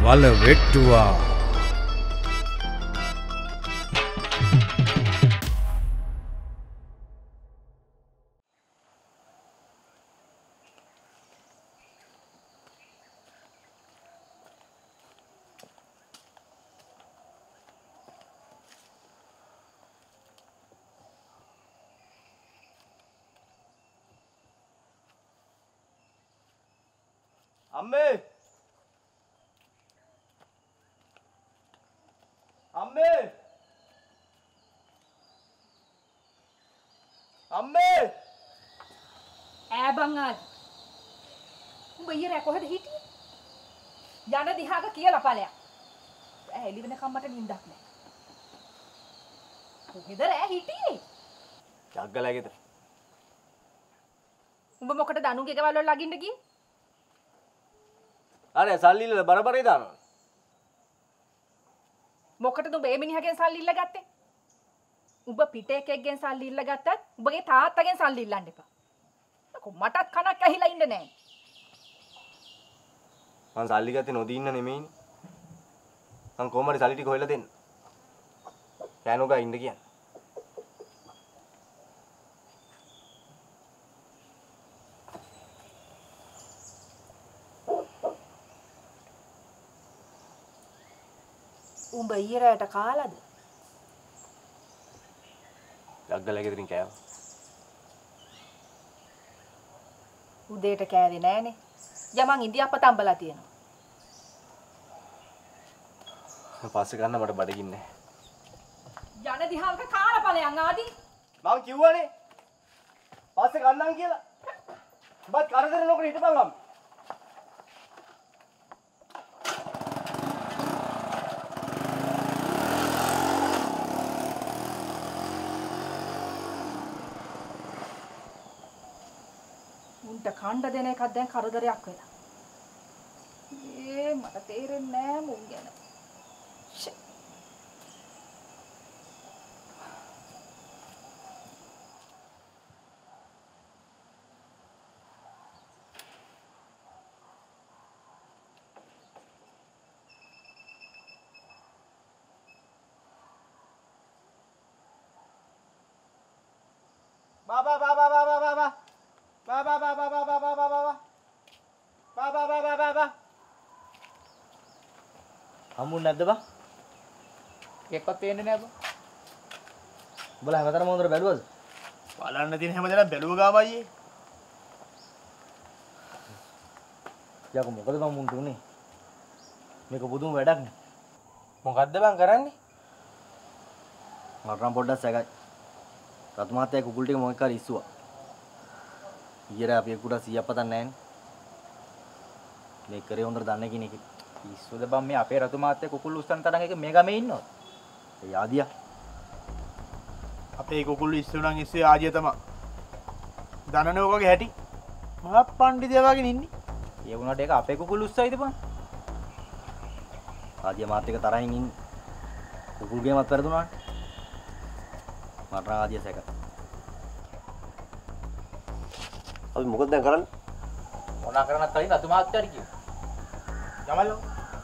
වල වෙට්ටුවා. අම්මේ අම්මේ අම්මේ ඈ බං ආදි උඹ ඊරෑ කොහෙද හිටියේ යන දිහාක කියලා ඵලයක් ඈ එළි වෙනකම් මට නිින්දක් නෑ කොහෙද රෑ හිටියේ ජග්ගලා ගෙදර උඹ මොකටද අනුගේ ගෙවල් වල ලගින්න ගියේ අනේ සල්ලි ඉල්ලලා බරබරේ දානවා මොකටද උඹ මේ මිනිහගෙන් සල්ලි ඉල්ල ගත්තේ උඹ පිට එකෙක්ගෙන් සල්ලි ඉල්ල ගත්තත් උඹගේ තාත්තගෙන් සල්ලි ඉල්ලන්න එපා මටත් කනක් ඇහිලා ඉන්න නෑ මං සල්ලි ගත්තේ නොදී ඉන්න නෙමෙයිනේ මං කොහමද සල්ලි ටික හොයලා දෙන්න කෑනෝගා ඉන්න කියන්නේ උඹ ඊරයට කාලාද ජග්ගලා ගෙදරින් කෑවා උදේට කෑවේ නෑනේ යමන් ඉන්දියාප්ප තම්බලා තියෙනවා පස්සේ ගන්න මට බඩගින්නේ යන දිහාවක කාලා ඵලයන් ආදි මම කිව්වනේ පස්සේ ගන්නම් කියලා බත් කරදර නොකර හිටපන් අම්ම උන්ට කණ්ඩ දෙන එකක් දැන් කරදරයක් වෙලා. මට තේරෙන්නේ නෑ මුන් ගැන. Baba baba baba baba baba baba baba baba baba baba baba baba හම්බුනේ නැද්ද බා? එක්කත් තේන්නේ නෑ බා. උඹලා හැමදාම හොඳට බැලුවද? බලන්න තියෙන හැමදාම බැලුව ගාව අයියේ. යකෝ මොකද බං මුන්ට උනේ? මේක බුදුම වැඩක් නේ. මොකද්ද බං කරන්නේ? මට නම් පොඩ්ඩක් සැකයි. රතු මාත්‍යා කුකුල් ටික මොකක් කරි ඉස්සුවා. ඊයර අපි එක්කුට 100ක් පතන්නේ නැහනේ. මේ කරේ හොඳට දන්නේ කෙනෙක්. ඉස්සුද බම් මේ අපේ රතු මාත්‍යා කුකුල් උස්සන තරම් එක මේ ගමේ ඉන්නවද? ඒ ආදියා. අපේ කුකුල් ඉස්සු නම් ඉස්සේ ආදියා තමයි. දනනේ ඔකගේ හැටි. මහා පණ්ඩිතයා වගේ ඉන්නේ. ඒ වුණාට ඒක අපේ කුකුල් උස්සයිද බං? ආදියා මාත් එක තරහින් ඉන්නේ. කුකුල් ගේමත් පෙරදුනානේ. මට ආදියා සැක. අපි මොකද දැන් කරන්නේ? මොනා කරන්නත් කලින් රතු මාත්‍යාට කියමු. යමල්ලෝ.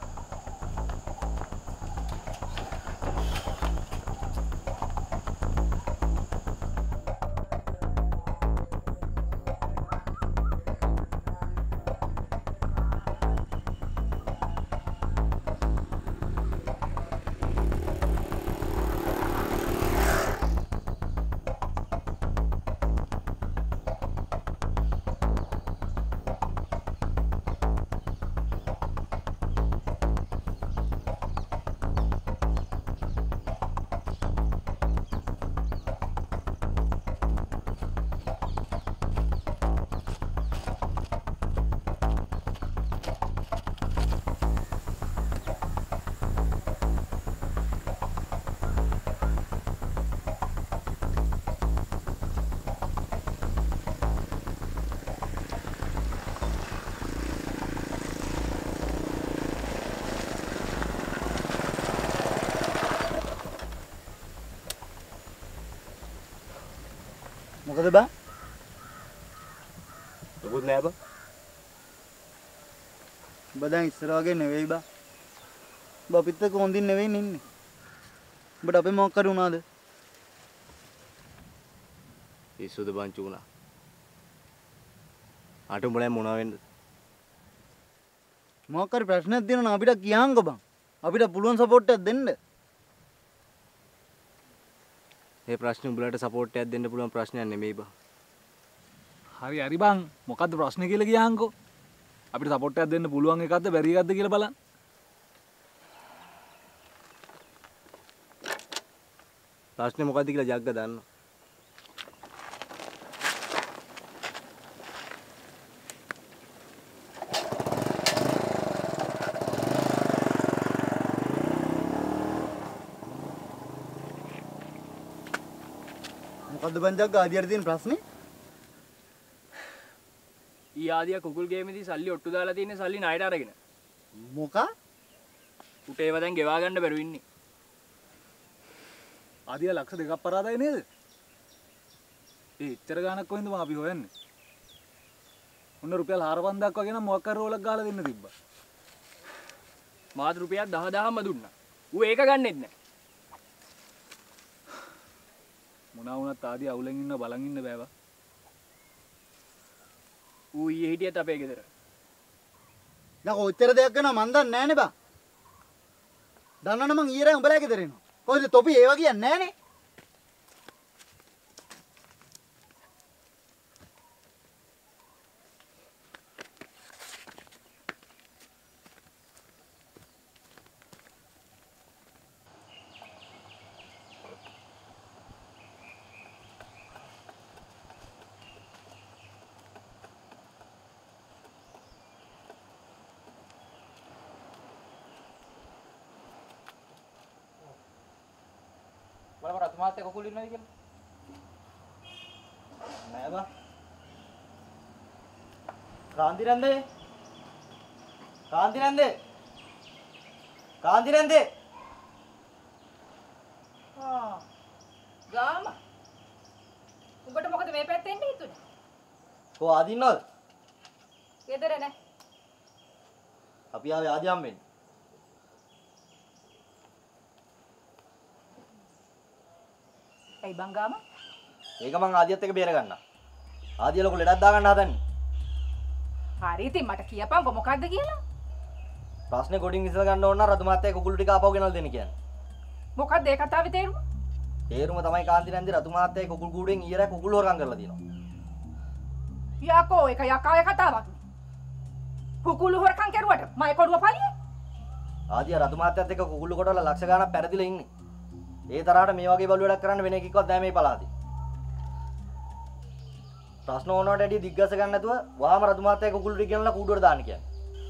මොකද බා? දුකුත් නෑ බා. ඔබ දැන් ඉස්සර වගේ නෙවෙයි බා. බපිත් එක්ක හොඳින් නෙවෙයි ඉන්නේ. උඹට අපේ මොකක් කරු උනාද? පිස්සුද බංචු උනා. අට උඹලා මොනවා වෙන්නද? මොකක් හරි ප්‍රශ්නයක් තියෙනවා නම් අපිට කියහන්කෝ බං. අපිට පුළුවන් සපෝට් එකක් දෙන්න. මේ ප්‍රශ්නේ උඹලට සපෝට් එකක් දෙන්න පුළුවන් ප්‍රශ්නයක් නෙමෙයි බං. හරි හරි බං මොකද්ද ප්‍රශ්නේ කියලා කියහන්කෝ. අපිට සපෝට් එකක් දෙන්න පුළුවන් එකක්ද බැරි එකක්ද කියලා බලන්න. ප්‍රශ්නේ මොකද්ද කියලා ජග්ග දන්නවා. මොකද්ද බං ජග්ගා ආදියට තියෙන ප්‍රශ්නේ? ඊ ආදියා කුකුල් ගේමේදී සල්ලි ඔට්ටු දාලා තියෙන සල්ලි ණයට අරගෙන. මොකා? උට ඒව දැන් ගෙවා ගන්න බැරුව ඉන්නේ. ආදියා ලක්ෂ 2ක් පරාදයි නේද? ඒ ඉතර ගානක් කොහෙන්ද මම අපි හොයන්නේ? උන්න රුපියල් 4000ක් වගේ නම් මොකක් කර රෝලක් ගහලා දෙන්න තිබ්බා. මාත් රුපියල් 10000ක්ම දුන්නා. ඌ ඒක ගන්නෙත් නැහැ. මොනවා වුණත් ආදියා අවුලෙන් ඉන්න බලන් ඉන්න බෑවා. ඌ ඊයේ හිටියත් අපේ ගෙදර. දැන් ඔච්චර දෙයක් කරනවා මන් දන්නේ නැහනේ බං. දන්නවනම් මං ඊයරේ උඹලා ගෙදර එනවා. කොහෙද තොපි ඒවා කියන්නේ නැහනේ. බලපන් රතුමාත් එක්ක කුකුල් ඉන්නවද කියලා. නෑ බං. කාන්ති නැන්දේ? කාන්ති නැන්දේ? කාන්ති නැන්දේ? ගාම. උඹට මොකද මේ පැත්තේ එන්න හිතුනේ? කො ආදින්නවද? ගෙදර නෑ. අපි ආවේ ආදියම් වෙන්න. ඇයි බං ගාම? මේක මං ආදියත් එක්ක බේර ගන්නවා. ආදිය ලොකු ලෙඩක් දා ගන්න හදන්නේ. හරි ඉතින් මට කියපන්කො මොකද්ද කියලා? ප්‍රශ්නේ කොටින් විසඳ ගන්න ඕන නම් රතුමාත් එක්ක කුකුළු ටික ආපහු ගෙනල්ලා දෙන්න කියන්නේ. මොකද්ද ඒ කතාවේ තේරුම? තේරුම තමයි කාන්ති නැන්දේ රතුමාත් එක්ක කුකුල් කූඩෙන් ඊයරා කුකුල් හොරකම් කරලා තියෙනවා. යකෝ ඒක යකාවේ කතාවක්. කුකුළු හොරකම් කරුවට මම කොඩුව පලියේ. ආදිය රතුමාත් එක්ක කුකුළු කොටවල ලක්ෂ ගණක් පෙරදිලා ඉන්නේ. ඒ තරහට මේ වගේ බලු වැඩක් කරන්න වෙන එකෙක්වත් නැහැ මේ පළාතේ. ප්‍රශ්න ඕනවට වැඩි දිග්ගස ගන්න නැතුව වහාම රතුමාත් එක්ක කුකුළු ටික ගෙනලා කූඩුවට දාන්න කියන්නේ.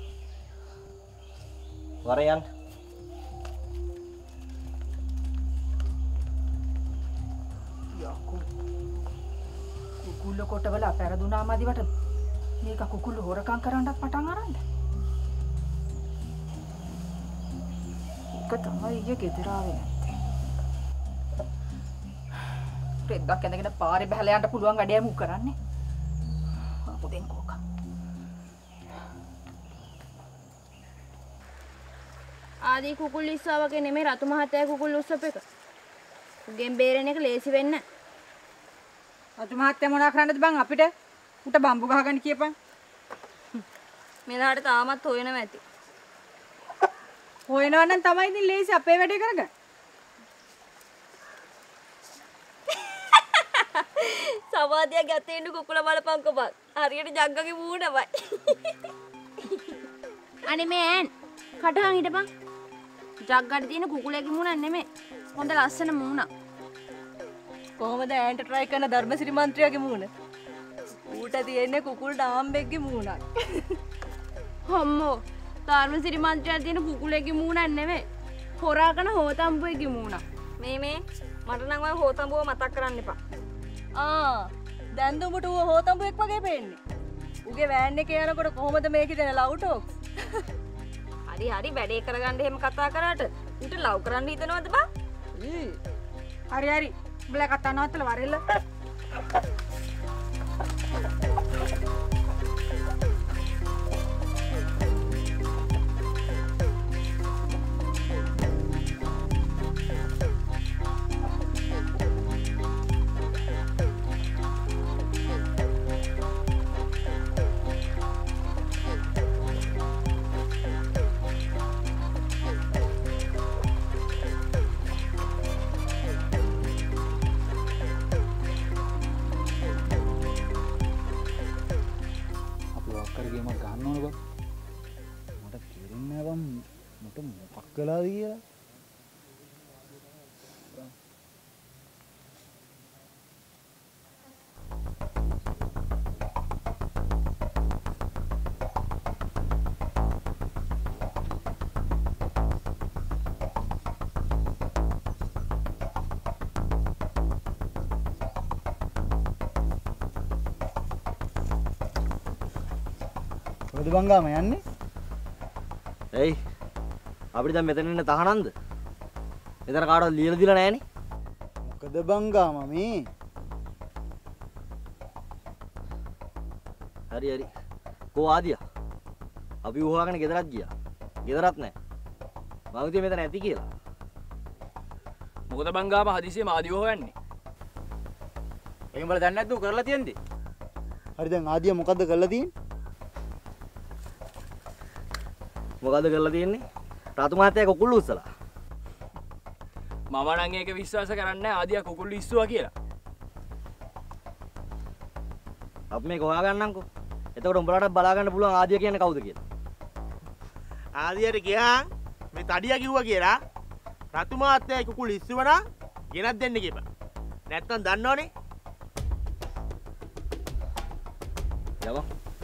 වරයන් යකෝ කුකුළු කොටවල පෙරදුනාම අදිවට මේක කුකුළු හොරකම් කරන්නත් පටන් අරන්ද? ඒක තමයි ඊයේ ගෙදර ආවේ නැත්තේ. රෙද්දක් ඇඳගෙන පාරේ බහලා යන්න පුළුවන් වැඩේ මු කරන්නේ. අපු දෙන්න කෝක. ආදී කුකුල් ඉස්සා වගේ නෙමෙයි රතු මහත්තයා කුකුල් උස්සප එක. උගෙන් බේරෙන එක ලේසි වෙන්න. රතු මහත්තයා මොනා කරන්නද බං අපිට? උට බම්බු ගහගන්න කියපන්. මෙලහට තාමත් හොයනවා ඇති. හොයනවා නම් තමයි ඉතින් ලේසි අපේ වැඩේ කරගන්න. සවාදියා ගැතේ ඉන්න කුකුල බලපංකෝ බං. හරියට ජග්ගගේ මූණමයි. අනේ මේ ඈන් කටහන් හිටපන්. ජග්ගට තියෙන කුකුලේගේ මූණ නෙමෙයි. හොඳ ලස්සන මූණ. කොහොමද ඈන්ට try කරන ධර්මසිරි මන්ත්‍රියාගේ මූණ? ඌට තියෙන්නේ කුකුල් ඩාම්බෙක්ගේ මූණක්. හම්මෝ ධර්මසිරි මන්ත්‍රියා තියෙන කුකුලේගේ මූණ නෙමෙයි. හොරා කරන හෝතම්බුවේගේ මූණ. මේ මට නම් ඔය හෝතම්බුව මතක් කරන්න එපා. දැන් දුඹට ඌ හෝතම්බුවෙක් වගේ පේන්නේ. ඌගේ වෑන් එකේ යනකොට කොහොමද මේකේ දෙන ලව් ටොක්ස්? හරි හරි වැඩේ කරගන්න එහෙම කතා කරාට ඌට ලව් කරන්න හිතනවද බං? හරි හරි. උඹලා කතා නවත්තලා වරෙල්ල. මොකක් කළාද කියලා. කොහෙද බංගාම යන්නේ? ඇයි අපිට දැන් මෙතන ඉන්න තහනන්ද? මෙතන කාටවත් ලියලා දීලා නැහනේ. මොකද බංගාම මේ? හරි හරි. කෝ ආදියා? අපි උහාගෙන ගෙදරක් ගියා. ගෙදරත් නැහැ. මම හිතුවේ මෙතන ඇති කියලා. මොකද බංගාම හදිසියෙම ආදිව හොයන්නේ? ඒක උඹලා දන්නේ නැද්ද උ කරලා තියෙන්නේ? හරි දැන් ආදියා මොකද්ද කරලා තියෙන්නේ? මොකද්ද කරලා තියෙන්නේ? රතු මහත්තයා කුකුල්ලු උස්සලා. මම නම් ඒක විශ්වාස කරන්නේ නැහැ ආදියා කුකුල්ලු ඉස්සුවා කියලා. අපි මේක හොයාගන්නම්කෝ. එතකොට උඹලාට බලා ගන්න පුළුවන් ආදියා කියන්නේ කවුද කියලා. ආදියට ගියාන් මේ තඩියා කිව්වා කියලා රතු මාත්‍යයි කුකුල් ඉස්සුවනා ගෙනත් දෙන්න කියපන්. නැත්තම් දන්නවනේ. යවෝ.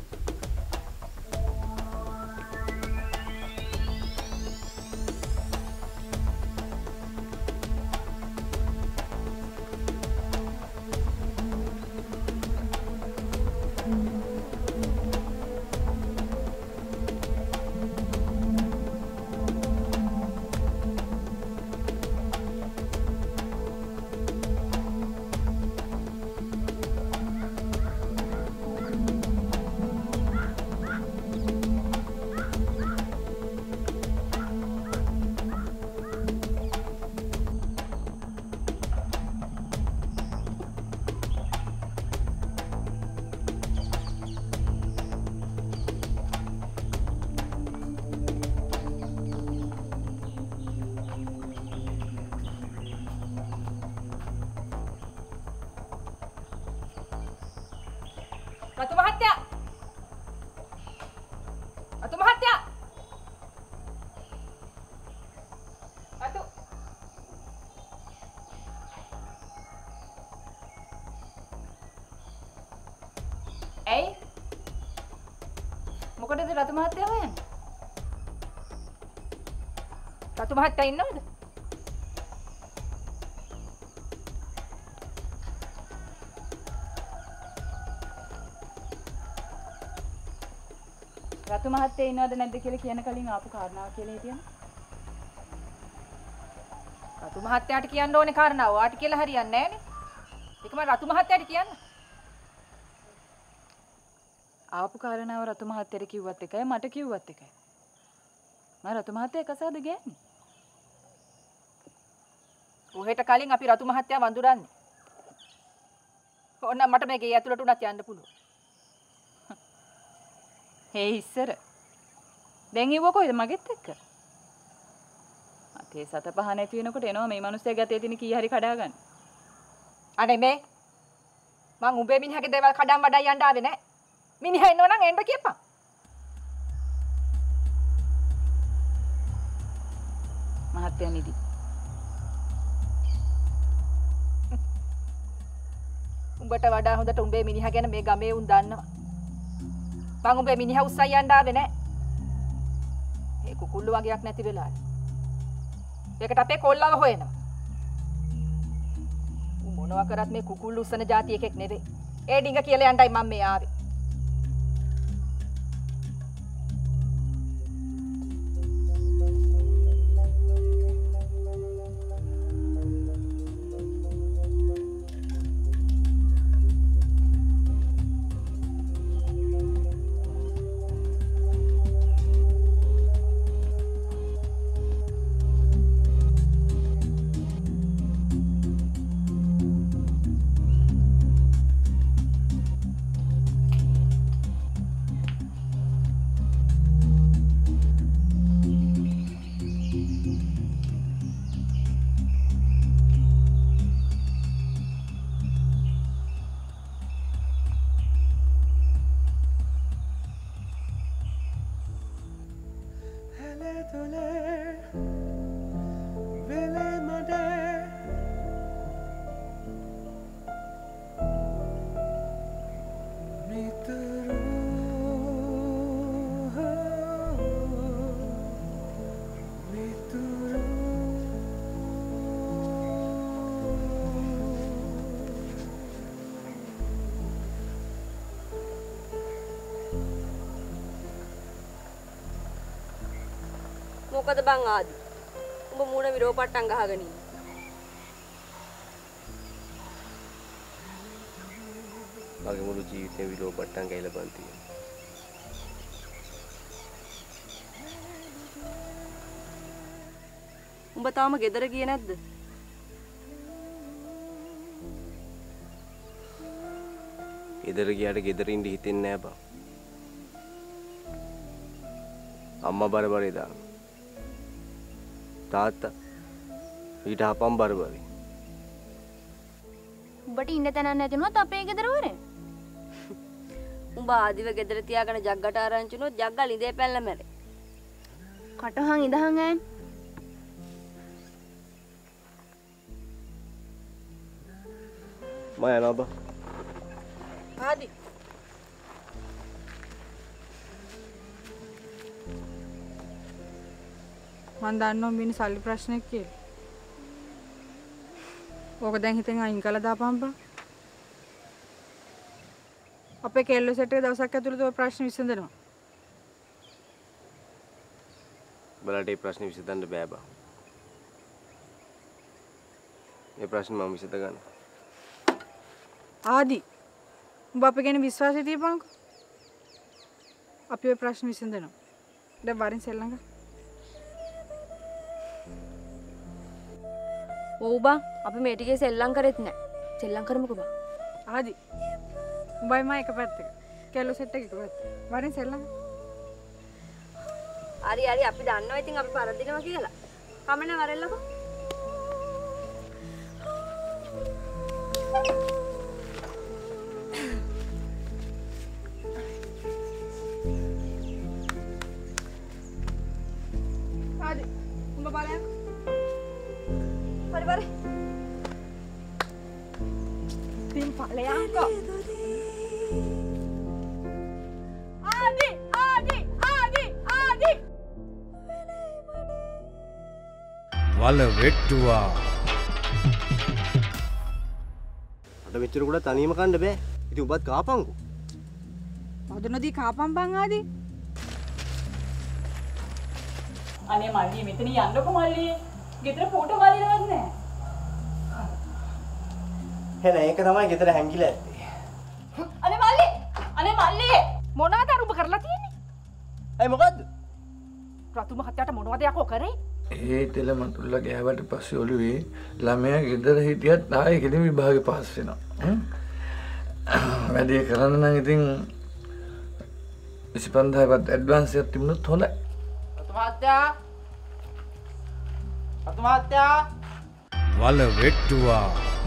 රතු මහත්තයා! රතු මහත්තයා! රතු! ඇයි? මොකටද රතු මහත්තයා හොයන්නේ? රතු මහත්තයා ඉන්නවද? රතු මහත්තයා ඉන්නවද නැද්ද කියලා කියන කලින් ආපු කාරණාව කියලා හිටියනේ. රතු මහත්තයාට කියන්න ඕනේ කාරණාව. ඔයාට කියලා හරියන්නේ නැහනේ. ඒක මම රතු මහත්තයාට කියන්න. ආපු කාරණාව රතු මහත්තයාට කිව්වත් එකයි මට කිව්වත් එකයි. මම රතු මහත්තයා කසාද ගෑන්නේ. ඔහෙට කලින් අපි රතු මහත්තයා වඳුරන්නේ. ඕන මට මේ ගේ ඇතුළට උනත් යන්න පුළුවන්. හේ ඉස්සර දැන් ඉව කොයිද මගෙත් එක්ක අතේ සත පහ නැති වෙනකොට එනවා මේ මිනිස්සයා ගතේ තියෙන කී හරි කඩා ගන්න අනේ මේ මං උඹේ මිනිහගේ දේවල් කඩන් වඩා යන්න ආවේ නෑ මිනිහා එන්නව නම් එන්න කියපන් මහත්තයා නිදි උඹට වඩා හොඳට උඹේ මිනිහා ගැන මේ ගමේ උන් දන්නවා මං උඹේ මිනිහා උස්සයි යන්න ආවේ නෑ. ඒ කුකුල්ලු වගේක් නැති වෙලාවේ. ඒකට අපේ කොල්ලව හොයනවා. උන් මොනවා කරත් මේ කුකුල්ලු උස්සන જાති එකෙක් නෙවෙයි. ඒ ඩිංග කියලා යන්නයි මම මේ ආවේ. මොකද බං ආදි? උඹ මූණ විරෝපට්ටම් ගහගෙන ඉන්නේ. මගේ මුළු ජීවිතේම විරෝපට්ටම් ගහලා බන් තියෙනවා. උඹ තාම ගෙදර ගියේ නැද්ද? ගෙදර ගියාට ගෙදර ඉඳ හිතෙන්නේ නෑ බං. අම්මා බරබරේ දාන. තාත්තා ඊට හපම් බරබරේ. උඹට ඉන්න තැනක් නැතිනොත් අපේ ගෙදර වරේ. උඹ ආදිව ගෙදර තියාගෙන ජග්ගට ආරංචි වුණොත් ජග්ගා ලිඳේ පැල්ල මැරේ. කටහන් ඉදහන් ඈන්. මම යනවා බං. ආදි මන් දන්නවා මිනි සල්ලි ප්‍රශ්නයක් කියලා. ඕක දැන් හිතෙන් අයින් කළා දාපම් බං. අපේ කෙල්ලෝ සෙට් එක දවසක් ඇතුළත ඔය ප්‍රශ්න විසඳනවා. බලට මේ ප්‍රශ්නේ විසඳන්න බෑ බං. මේ ප්‍රශ්නේ මම විසඳ ගන්න. ආදි උඹ අපේ ගැන විශ්වාසය තියපන්කෝ. අපි ඔය ප්‍රශ්න විසඳනවා. දැන් වරින් සෙල්ලංග. ඔව් බං අපි මේ ටිකේ සෙල්ලම් කරෙත් නෑ. සෙල්ලම් කරමුකෝ බං. ආදි උඹයි මම එක පැත්තක. කෙල්ලෝ සෙට් එක එක පැත්තක. වරින් සෙල්ලංග. හරි හරි අපි දන්නවා ඉතින් අපි පරදිනවා කියලා. කමනේ වරෙල්ලකෝ. ආදි උඹ බලයන්. හරි වරේ. තින් ඵලයන්කෝ. ආදි ආදි ආදි ආදි වල වෙට්ටුවා අද මෙච්චර කුඩ තනියම කන්න බෑ. ඉතින් උඹත් කාපන්කෝ. පොදුනදී කාපම් බං ආදි. අනේ මල්ලී මෙතන යන්නකො මල්ලී. ගෙදර ෆෝටෝ ගාලිනවත් නෑ. එහෙනම් ඒක තමයි ගෙදර හැංගිලා ඇත්තේ. අනේ මල්ලී මොනවද අර උඹ කරලා තියෙන්නේ? ඇයි මොකද්ද? රතු මහත්තයාට මොනවද යකෝ කරේ? ඒ තෙල මතුල්ලා ගෑවට පස්සේ ඔළුවේ ළමයා ගෙදර හිටියත් ආයේ කෙලින් විභාගේ පාස් වෙනවා. වැඩේ කරන්න නම් ඉතින් 25000කට ඇඩ්වාන්ස් එකක් තිබුණොත් හොඳයි. වල වෙට්ටුවා